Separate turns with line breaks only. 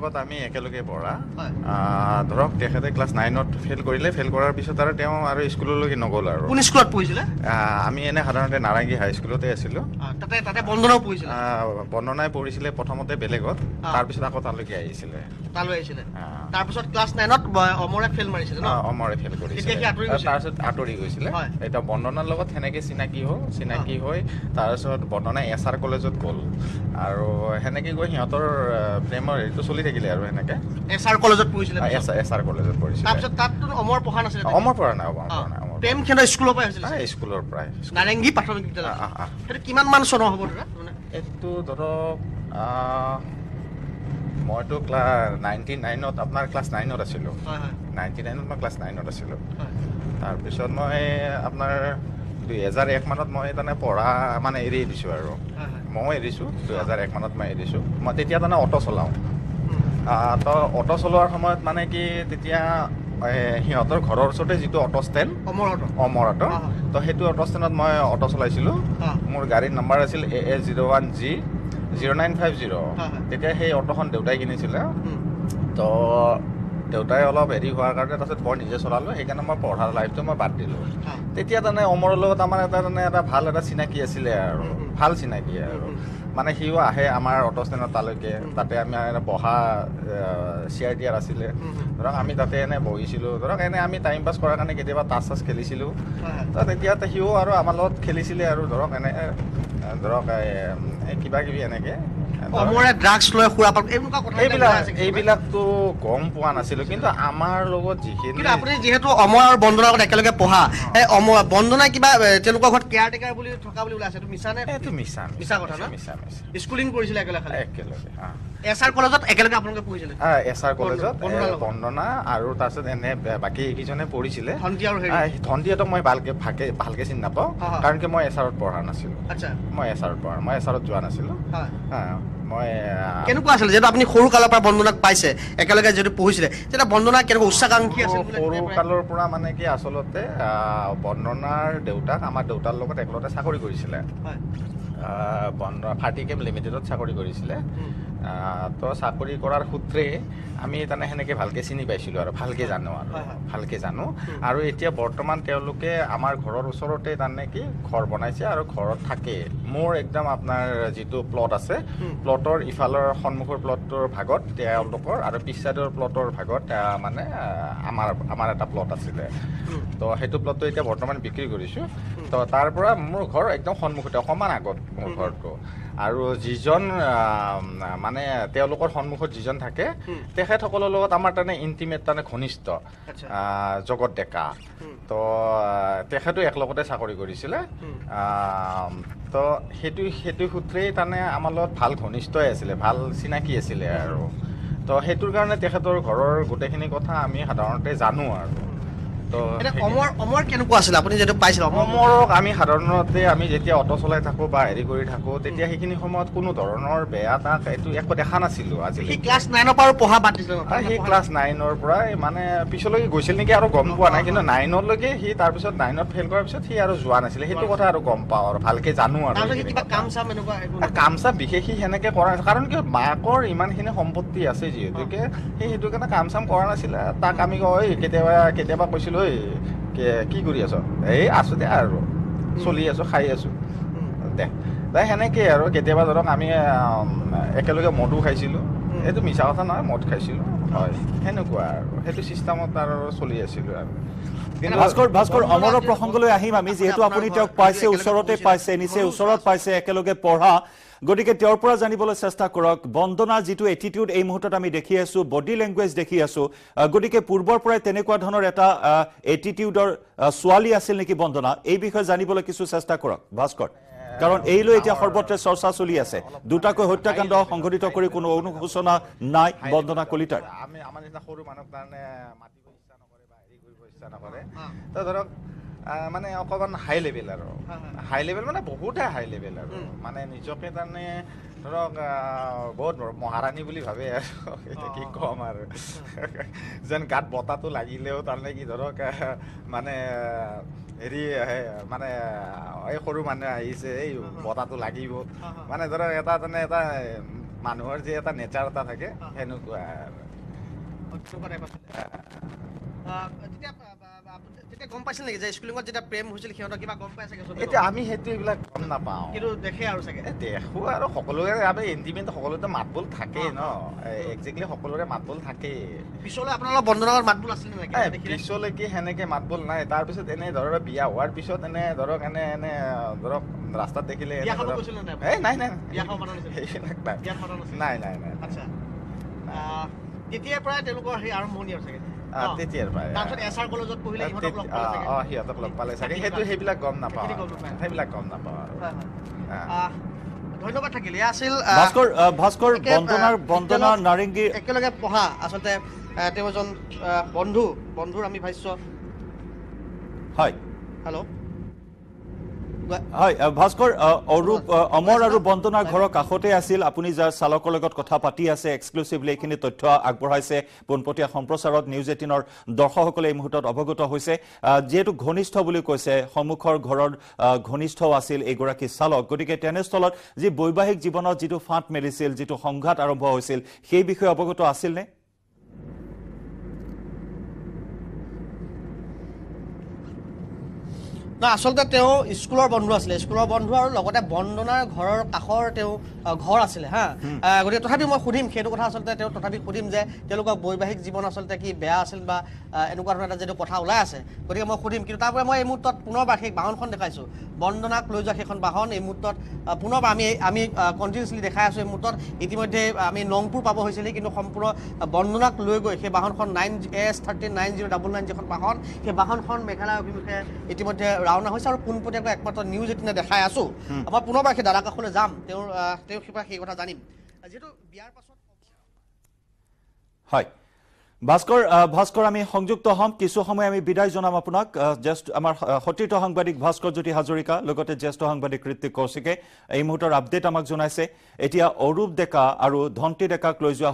লগত আমি একেলগে পঢ়া ধৰক তেখেতে ক্লাছ 9ত ফেইল কৰিলে ফেইল কৰাৰ পিছত আৰু তেওঁ আৰু স্কুললৈকে নগ'ল আৰু
কোন স্কুলত পঢ়িছিলে
আমি এনে সাধাৰণতে নাৰেংগী হাই স্কুলতে আছিলোঁ
তাতে বন্দনাও পঢ়িছিলে
বন্দনাই পঢ়িছিলে প্ৰথমতে বেলেগত তাৰপিছত আকৌ তালৈকে আহিছিলে
তাৰপিছত ক্লাছ 9ত অমৰে ফেইল মাৰিছিলে ন
অমৰে ফেইল কৰিছিলে তাৰপিছত আঁতৰি গৈছিলে এতিয়া বন্দনাৰ লগত সেনেকে চিনাকি হৈ তাৰপিছত বন্দনাই SR কলেজত গ'ল আৰু সেনেকে গৈ সিহঁতৰ প্ৰেমৰ হেৰিটো চলি থাকিলে আৰু সেনেকে
SR কলেজত পঢ়িছিলে
SR কলেজত পঢ়িছিলে
তাৰপিছত তাততো অমৰ পঢ়া নাছিলে
অমৰ পঢ়া নাই
প্ৰেম খেলা স্কুলৰ পৰাই হৈছিলে
স্কুলৰ পৰাই
নাৰেংগী প্ৰাথমিক বিদ্যালয় সেইটো কিমান মান চনৰ হ'ব দাদা
এইটো ধৰক মইতো ক্লাছ আপোনাৰ ক্লাছ 9ত আছিলোঁ 99ত মই ক্লাছ 9ত আছিলোঁ তাৰপিছত মই আপোনাৰ 2001 মানত মই তাৰমানে পঢ়া মানে এৰি দিছোঁ আৰু ময়ো এৰিছোঁ 2001 মানত মই এৰিছোঁ মই তেতিয়া তাৰমানে অটো চলাওঁ তো অটো চলোৱাৰ সময়ত মানে কি তেতিয়া সিহঁতৰ ঘৰৰ ওচৰতে যিটো অটো ষ্টেণ্ড অমৰ অটো তো সেইটো অটো ষ্টেণ্ডত মই অটো চলাইছিলোঁ মোৰ গাড়ীৰ নম্বৰ আছিল AA01G0950 তেতিয়া সেই অটোখন দেউতাই কিনিছিলে তো দেউতাই অলপ হেৰি হোৱাৰ কাৰণে তাৰপিছত মই নিজে চলালোঁ সেইকাৰণে মই পঢ়াৰ লাইফটো মই বাদ দিলোঁ তেতিয়া তাৰমানে অমৰৰ লগত আমাৰ এটা ভাল এটা চিনাকি আছিলে আৰু ভাল চিনাকি আৰু মানে সিও আহে আমাৰ অটো ষ্টেণ্ডত তালৈকে তাতে আমি বহা CRTR আছিলে ধৰক আমি তাতে এনে বহিছিলোঁ ধৰক এনে আমি টাইম পাছ কৰাৰ কাৰণে কেতিয়াবা টাচ খেলিছিলোঁ তো তেতিয়া সিও আৰু আমাৰ লগত খেলিছিলে আৰু ধৰক এনে ধৰক কিবা কিবি এনেকে এইবিলাকতো গম পোৱা নাছিলো কিন্তু আমাৰ লগত যিখিনি
আপুনি যিহেতু অমৰ আৰু বন্দনাৰ লগত একেলগে পঢ়া বন্দনাই কিবা তেওঁলোকৰ ঘৰত কেয়াৰটেকাৰ বুলি থকা বুলি ওলাইছে এইটো মিছা নে
এইটো মিছা
কথা ন
মিছা
স্কুলিং কৰিছিলে একেলগে SR কলেজত একেলগে আপোনালোকে পঢ়িছিলে
SR কলেজত বন্দনা আৰু তাৰপিছত এনে বাকী এইকেইজনে পঢ়িছিলে ধন্দিহঁতক মই ভালকে চিনি নাপাওঁ কাৰণ কি মই SRত পঢ়া নাছিলোঁ মই SRত যোৱা নাছিলোঁ মই
কেনেকুৱা আছিল যেটা আপুনি সৰু কালৰ পৰা বন্দনাক পাইছে একেলগে যদি পঢ়িছিলে তেতিয়া বন্দনা কেনেকুৱা উচ্চাকাংক্ষী আছিল
সৰু কালৰ পৰা মানে কি আচলতে বন্দনাৰ দেউতাক আমাৰ দেউতাৰ লগত একেলগে চাকৰি কৰিছিলে ফাৰ্টিকেম লিমিটেডত চাকৰি কৰিছিলে তো চাকৰি কৰাৰ সূত্ৰে আমি তাৰমানে সেনেকৈ ভালকৈ চিনি পাইছিলোঁ আৰু ভালকৈ জানো আৰু এতিয়া বৰ্তমান তেওঁলোকে আমাৰ ঘৰৰ ওচৰতে তাৰমানে কি ঘৰ বনাইছে আৰু ঘৰত থাকে মোৰ একদম আপোনাৰ যিটো প্লট আছে প্লটৰ ইফালৰ সন্মুখৰ প্লটটোৰ ভাগত তেওঁলোকৰ আৰু পিছ চাইডৰ প্লটৰ ভাগত মানে আমাৰ এটা প্লট আছিলে তো সেইটো প্লটটো এতিয়া বৰ্তমান বিক্ৰী কৰিছোঁ তো তাৰ পৰা মোৰ ঘৰ একদম সন্মুখতে অকণমান আগত মোৰ ঘৰটো আৰু যিজন মানে তেওঁলোকৰ সন্মুখত যিজন থাকে তেখেতসকলৰ লগত আমাৰ তাৰমানে ইণ্টিমেট তাৰমানে ঘনিষ্ঠ জগত ডেকা তো তেখেতো একলগতে চাকৰি কৰিছিলে তো সেইটো সূত্ৰেই তাৰমানে আমাৰ লগত ভাল ঘনিষ্ঠই আছিলে ভাল চিনাকি আছিলে আৰু তো সেইটোৰ কাৰণে তেখেতৰ ঘৰৰ গোটেইখিনি কথা আমি সাধাৰণতে জানো আৰু
অমৰ কেনেকুৱা আছিল আপুনি যেটো পাইছিল
অমৰক আমি সাধাৰণতে আমি যেতিয়া অটো চলাই থাকোঁ বা হেৰি কৰি থাকোঁ তেতিয়া সেইখিনি সময়ত কোনো ধৰণৰ বেয়া তাক এইটো একো দেখা নাছিলোঁ আজিলৈকে
ক্লাছ 9ৰ পৰা পঢ়া বাদ দিছিল
সি ক্লাছ 9ৰ পৰাই মানে পিছলৈকে গৈছিল নেকি আৰু গম পোৱা নাই কিন্তু 9লৈকে সি তাৰপিছত 9ত ফেইল কৰাৰ পিছত সি আৰু যোৱা নাছিলে সেইটো কথা আৰু গম পাওঁ আৰু ভালকৈ জানো আৰু কাম চাম বিশেষ সি সেনেকৈ কৰা নাছিল কাৰণ কি মাকৰ ইমানখিনি সম্পত্তি আছে যিহেতুকে সি সেইটো কাৰণে কাম চাম কৰা নাছিলে তাক আমি কয় কেতিয়াবা কৈছিলোঁ কি কৰি আছ এই আছো দে আৰু চলি আছো খাই আছো দে সেনেকেই আৰু কেতিয়াবা ধৰক আমি একেলগে মদো খাইছিলোঁ এইটো মিছা কথা নহয় মদ খাইছিলোঁ হয় সেনেকুৱা আৰু সেইটো চিষ্টেমত আৰু চলি আছিলোঁ আৰু
ভাস্কৰ অমৰৰ প্ৰসংগলৈ আহিম আমি যিহেতু আপুনি তেওঁক পাইছে ওচৰতে পাইছে নিচে ওচৰত পাইছে একেলগে পঢ়া গতিকে তেওঁৰ পৰা জানিবলৈ চেষ্টা কৰক বন্দনাৰ যিটো এটিটিউড এই মুহূৰ্তত আমি দেখি আছো বডি লেংগুৱেজ দেখি আছো গতিকে পূৰ্বৰ পৰাই তেনেকুৱা ধৰণৰ এটা এটিটিউডৰ ছোৱালী আছিল নেকি বন্দনা এই বিষয়ে জানিবলৈ কিছু চেষ্টা কৰক ভাস্কৰ কাৰণ এইলৈ এতিয়া সৰ্বত্ৰে চৰ্চা চলি আছে দুটাকৈ হত্যাকাণ্ড সংঘটিত কৰি কোনো অনুশোচনা নাই বন্দনা কলিতাৰ
আমাৰ নিচিনা সৰু মানুহক কাৰণে মাতিব ইচ্ছা নকৰে বা হেৰি কৰিব ইচ্ছা নকৰে তো ধৰক মানে অকণমান হাই লেভেল আৰু হাই লেভেল মানে বহুতে হাই লেভেল আৰু মানে নিজকে তাৰমানে ধৰক বহুত মহাৰাণী বুলি ভাবে আৰু এতিয়া কি ক'ম আৰু যেন গাত বতাহটো লাগিলেও তাৰমানে কি ধৰক মানে হেৰি মানে এই সৰু মানুহে আহিছে এই বতাহটো লাগিব মানে ধৰক এটা তাৰমানে এটা মানুহৰ যে এটা নেচাৰ এটা থাকে সেনেকুৱা
তেতিয়া গম পাইছিল নেকি যে স্কুলিঙত যেতিয়া প্ৰেম হৈছিল সিহঁতৰ কিবা গম পাই চাগে
এতিয়া আমি সেইটো এইবিলাক গম নাপাওঁ
কিন্তু দেখে আৰু চাগে
দেখো আৰু সকলোৰে আমি ইণ্টিমেট সকলোতে মাতবোল থাকেই ন একজেক্টলি সকলোৰে মাতবোল থাকেই
পিছলৈ আপোনালোকৰ বন্দনাৰ মাতবোল আছিল নেকি
পিছলৈকে সেনেকে মাতবোল নাই তাৰপিছত এনে ধৰক বিয়া হোৱাৰ পিছত এনে ধৰক এনে ধৰক ৰাস্তাত দেখিলে নাই
তেতিয়াৰ পৰাই তেওঁলোকৰ সেই আৰম্ভণি আৰু চাগে
তেতিয়াৰ পৰাই
তাৰপিছত এছআৰ কলেজত পঢ়িলে
সিহঁতক লগ পালে চাগে সেইবিলাক গম নাপাওঁ সেইবিলাক গম নাপাওঁ আৰু
ধন্যবাদ থাকিল এয়া আছিল
ভাস্কৰ বন্দনা নাৰেংগীৰ
একেলগে পঢ়া আচলতে তেওঁ এজন বন্ধুৰ আমি ভাষ্য
হয়
হেল্ল'
হয় ভাস্কৰ অৰূপ অমৰ আৰু বন্দনাৰ ঘৰৰ কাষতে আছিল আপুনি যাৰ চালকৰ লগত কথা পাতি আছে এক্সক্লুচিভলি এইখিনি তথ্য আগবঢ়াইছে পোনপটীয়া সম্প্ৰচাৰত নিউজ 18ৰ দৰ্শকসকলে এই মুহূৰ্তত অৱগত হৈছে যিহেতু ঘনিষ্ঠ বুলি কৈছে সন্মুখৰ ঘৰৰ ঘনিষ্ঠও আছিল এইগৰাকী চালক গতিকে তেনেস্থলত যি বৈবাহিক জীৱনত যিটো ফাঁট মেলিছিল যিটো সংঘাত আৰম্ভ হৈছিল সেই বিষয়ে অৱগত আছিল নে
না আচলতে তেওঁ স্কুলৰ বন্ধু আছিলে স্কুলৰ বন্ধু আৰু লগতে বন্দনাৰ ঘৰৰ কাষৰ তেওঁ ঘৰ আছিলে হা গতিকে তথাপি মই সুধিম সেইটো কথা আচলতে তেওঁ তথাপি সুধিম যে তেওঁলোকৰ বৈবাহিক জীৱন আচলতে কি বেয়া আছিল বা এনেকুৱা ধৰণৰ এটা যিটো কথা ওলাই আছে গতিকে মই সুধিম কিন্তু তাৰপৰা মই এই মুহূৰ্তত পুনৰবাৰ সেই বাহনখন দেখাইছোঁ বন্দনাক লৈ যোৱা সেইখন বাহন এই মুহূৰ্তত পুনৰবাৰ আমি কণ্টিনিউছলি দেখাই আছোঁ এই মুহূৰ্তত ইতিমধ্যে আমি নংপুৰ পাব হৈছিলে কিন্তু সম্পূৰ্ণ বন্দনাক লৈ গৈ সেই বাহনখন 9S139099 যিখন বাহন সেই বাহনখন মেঘালয় অভিমুখে ইতিমধ্যে ৰাওনা হৈছে আৰু পোনপটীয়াকৈ একমাত্ৰ নিউজ 18 দেখাই আছোঁ মই পুনৰবাৰ সেই দাদা কাষলৈ যাম তেওঁ সেই কথা জানিম যিহেতু বিয়াৰ পাছত
হয় ভাস্কৰ আমি সংযুক্ত হ'ম কিছু সময় আমি বিদায় জনাম আপোনাক জাষ্ট আমাৰ সতীৰ্থ সাংবাদিক ভাস্কৰ জ্যোতি হাজৰিকা লগতে জ্যেষ্ঠ সাংবাদিক ঋত্বিক কৌশিকে এই মুহূৰ্তৰ আপডেট আমাক জনাইছে এতিয়া অৰূপ ডেকা আৰু ধন্তি ডেকাক লৈ যোৱা